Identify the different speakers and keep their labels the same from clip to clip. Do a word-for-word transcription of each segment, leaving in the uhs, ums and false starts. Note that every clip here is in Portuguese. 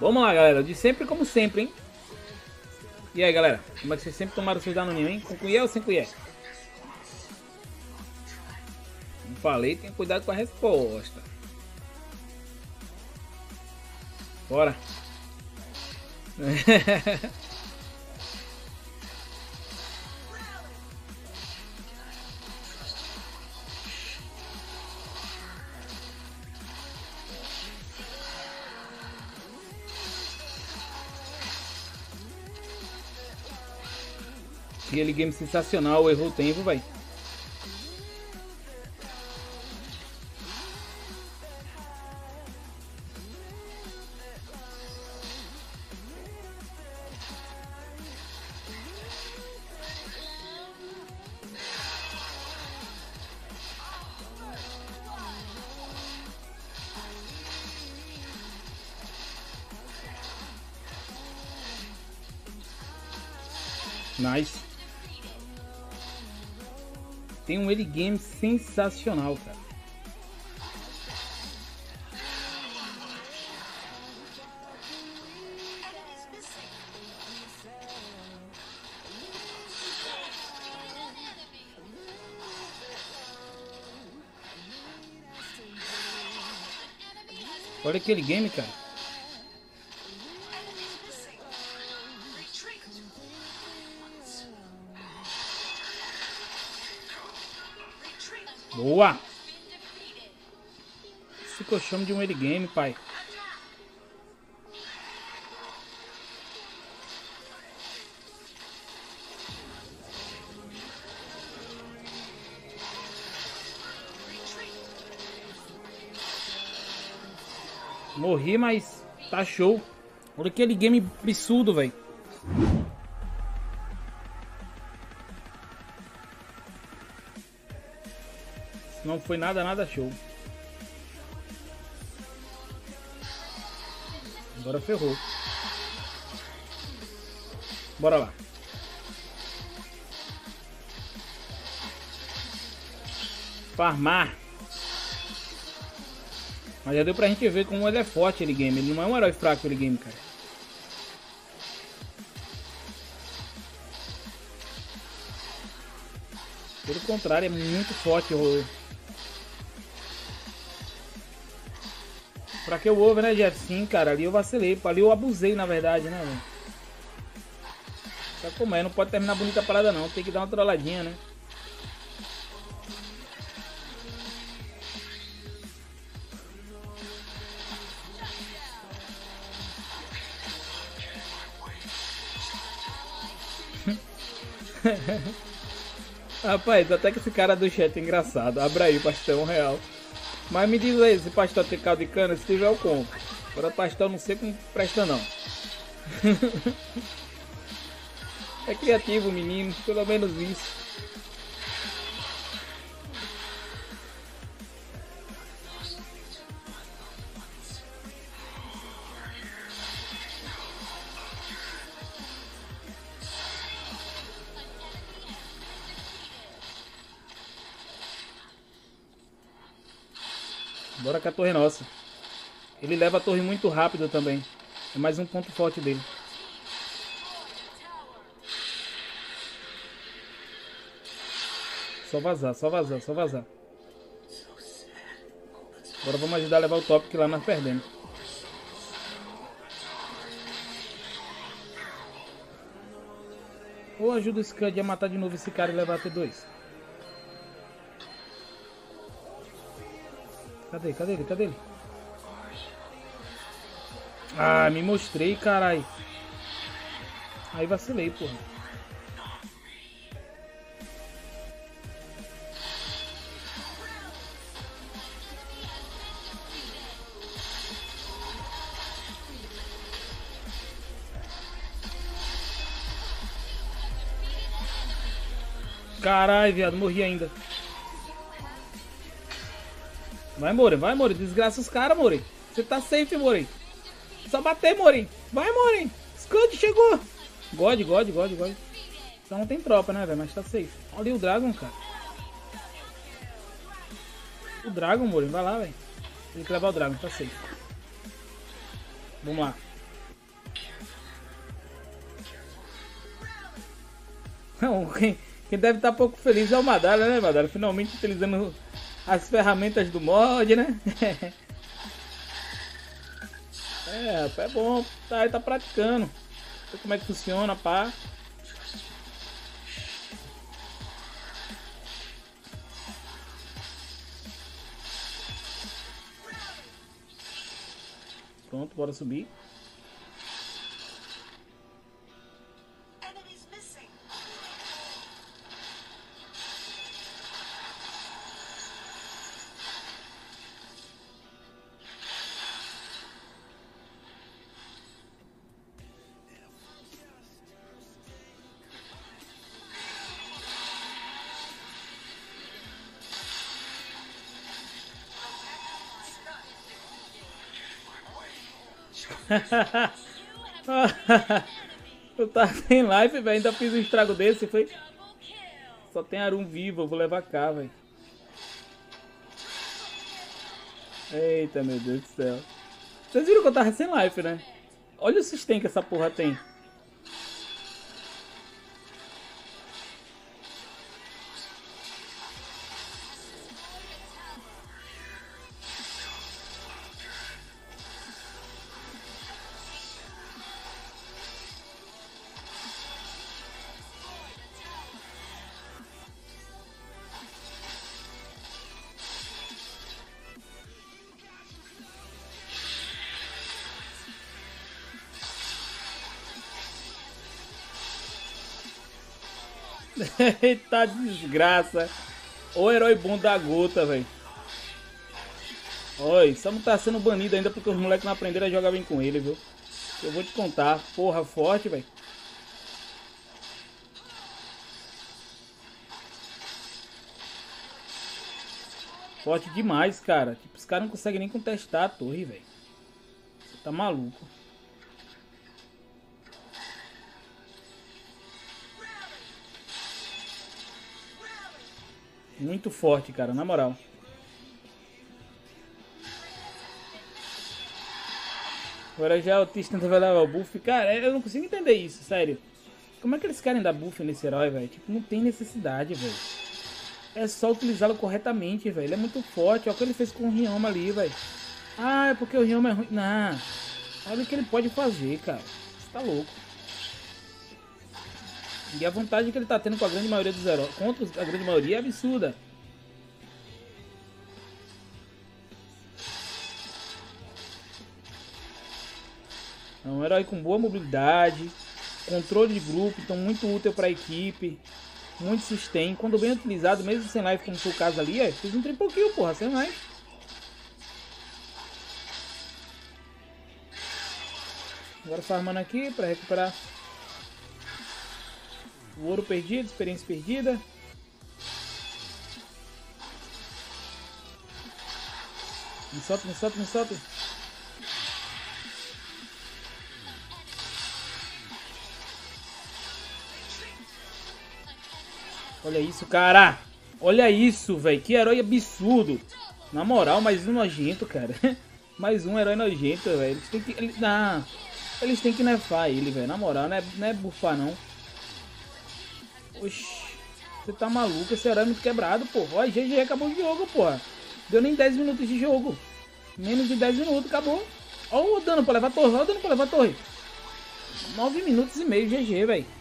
Speaker 1: Vamos lá, galera. De sempre como sempre, hein? E aí, galera? Como é que vocês sempre tomaram seus danoninhos, hein? Com colher ou sem colher? Como falei, tenha cuidado com a resposta. Bora. Aquele game sensacional, errou o tempo, vai. Nice. Tem um early game sensacional, cara. Olha aquele game, cara. Boa! Isso que eu chamo de um early game, pai. Morri, mas tá show. Olha aquele game absurdo, velho. Não foi nada, nada show. Agora ferrou. Bora lá. Farmar. Mas já deu pra gente ver como ele é forte, ele game. Ele não é um herói fraco, ele game, cara. Pelo contrário, é muito forte o... Pra que o over, né, Jeff? Sim, cara, ali eu vacilei. Ali eu abusei, na verdade, né, velho? Sabe como é? Não pode terminar bonita a parada, não. Tem que dar uma trolladinha, né? Rapaz, até que esse cara do chat é engraçado. Abra aí, pastel real. Mas me diz aí, se pastel tem caldo de cana, se tiver eu compro. Agora pastel não sei como presta não. É criativo, menino, pelo menos isso. Bora que a torre é nossa. Ele leva a torre muito rápido também. É mais um ponto forte dele. Só vazar, só vazar, só vazar. Agora vamos ajudar a levar o top, que lá nós perdemos. Ou ajuda o Scud a matar de novo esse cara e levar a T dois. Cadê? Cadê ele? Cadê ele? Ah, me mostrei, carai. Aí vacilei, porra. Carai, viado, morri ainda. Vai, Moren, vai, Moren. Desgraça os caras, Moren. Você tá safe, Moren. Só bater, Moren. Vai, Moren. Scud chegou. God, God, God, God. Só não tem tropa, né, velho? Mas tá safe. Olha ali o Dragon, cara. O Dragon, Moren. Vai lá, velho. Tem que levar o Dragon, tá safe. Vamos lá. Não, quem, quem deve estar pouco feliz é o Madara, né, Madara? Finalmente utilizando as ferramentas do mod, né? É, é bom, tá, ele tá praticando. Não sei como é que funciona, pá. Pronto, bora subir. Eu tava sem live, velho. Ainda fiz um estrago desse. Foi. Só tem Arum vivo. Eu vou levar cá, velho. Eita, meu Deus do céu. Vocês viram que eu tava sem live, né? Olha o sistema que essa porra tem. Eita desgraça. O herói bom da gota, velho. Oi, só não tá sendo banido ainda porque os moleques não aprenderam a jogar bem com ele, viu? Eu vou te contar. Porra, forte, velho. Forte demais, cara. Tipo, os caras não conseguem nem contestar a torre, velho. Você tá maluco. Muito forte, cara, na moral. Agora já o Tristan vai levar o buff. Cara, eu não consigo entender isso, sério. Como é que eles querem dar buff nesse herói, velho? Tipo, não tem necessidade, velho. É só utilizá-lo corretamente, velho. Ele é muito forte. Olha o que ele fez com o Ryoma ali, velho. Ah, é porque o Ryoma é ruim. Não. Olha o que ele pode fazer, cara. Você tá louco. E a vantagem que ele tá tendo com a grande maioria dos heróis, contra a grande maioria, é absurda. É um herói com boa mobilidade, controle de grupo, então muito útil para a equipe, muito sustain. Quando bem utilizado, mesmo sem life, como foi o caso ali, ó, fez um triple kill, porra, sem life. Agora farmando aqui para recuperar o ouro perdido, experiência perdida. Me solta, me solta, me solta. Olha isso, cara. Olha isso, velho. Que herói absurdo. Na moral, mais um nojento, cara. Mais um herói nojento, velho. Eles têm que... Eles, não, eles têm que nerfar ele, velho. Na moral, não é, não é bufar, não. Oxi. Você tá maluco? Esse herói é muito quebrado, pô. Olha, G G, acabou o jogo, porra. Deu nem dez minutos de jogo. Menos de dez minutos, acabou. Olha o dano pra levar a torre. Olha o dano pra levar a torre. nove minutos e meio, G G, velho.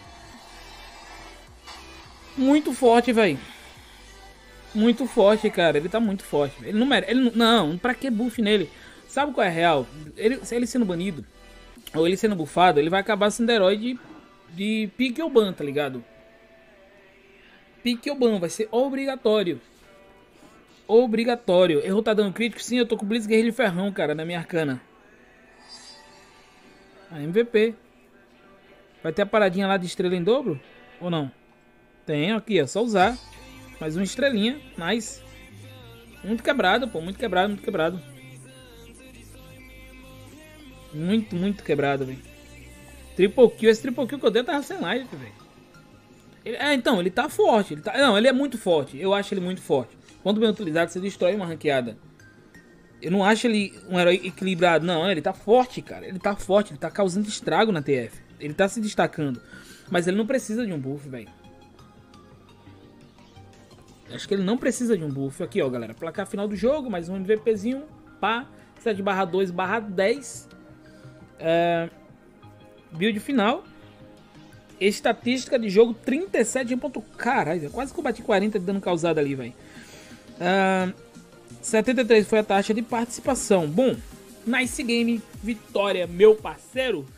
Speaker 1: Muito forte, velho. Muito forte, cara. Ele tá muito forte. Ele não merece. Ele não, não, pra que buff nele? Sabe qual é a real? Ele, se ele sendo banido, ou ele sendo buffado, ele vai acabar sendo herói de, de pique ou ban, tá ligado? Pique ou ban, vai ser obrigatório. Obrigatório. Errou, tá dando crítico? Sim, eu tô com o Blitz Guerreiro de Ferrão, cara, na minha arcana. A M V P. Vai ter a paradinha lá de estrela em dobro? Ou não? Tem aqui, é só usar. Mais uma estrelinha, nice. Muito quebrado, pô, muito quebrado, muito quebrado. Muito, muito quebrado, velho. Triple kill, esse triple kill que eu dei tava sem life, velho. É, então, ele tá forte. Ele tá, não, ele é muito forte. Eu acho ele muito forte. Quando bem utilizado, você destrói uma ranqueada. Eu não acho ele um herói equilibrado, não. Ele tá forte, cara. Ele tá forte, ele tá causando estrago na T F. Ele tá se destacando. Mas ele não precisa de um buff, velho. Acho que ele não precisa de um buff. Aqui, ó, galera. Placar final do jogo, mais um MVPzinho. Pá. sete barra dois barra dez. É... Build final. Estatística de jogo trinta e sete ponto... Caralho, quase que eu bati quarenta de dano causado ali, velho. Uh, setenta e três foi a taxa de participação. Bom, nice game. Vitória, meu parceiro.